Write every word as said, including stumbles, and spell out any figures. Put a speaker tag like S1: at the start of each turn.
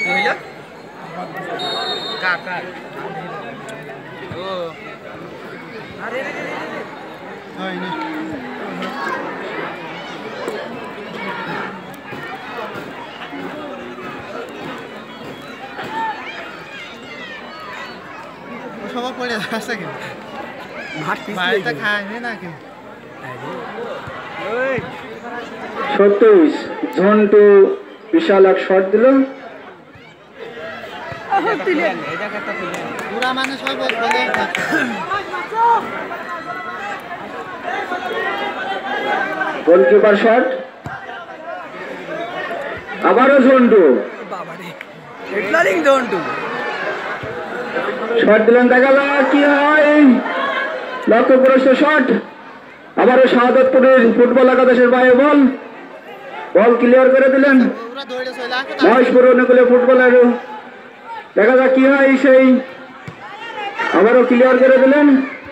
S1: হইলো কার কার ও আরে রে রে রে হয়নি সবাই পড়ে আছে কি মাঠ পিছলে খায় না কি ওই
S2: সত্তর ঝন্টু বিশাল এক শট দিল
S1: পুরা মানে সব বলে
S2: গোলকিপার শট আবারও ঝন্টু
S1: বাবারে হেডলারিং ঝন্টু
S2: শট দিলেন দেখা যাক কি হয় লক্ষ্যপ্রষ্ট শট আবারও শাহাদাতপুরের ফুটবল একাদশের বাইরে বল বল ক্লিয়ার করে দিলেন মহেশপুর অনুকূলে ফুটবলার দেখা যাক কি হয় সেই আবারও ক্লিয়ার করে দিলেন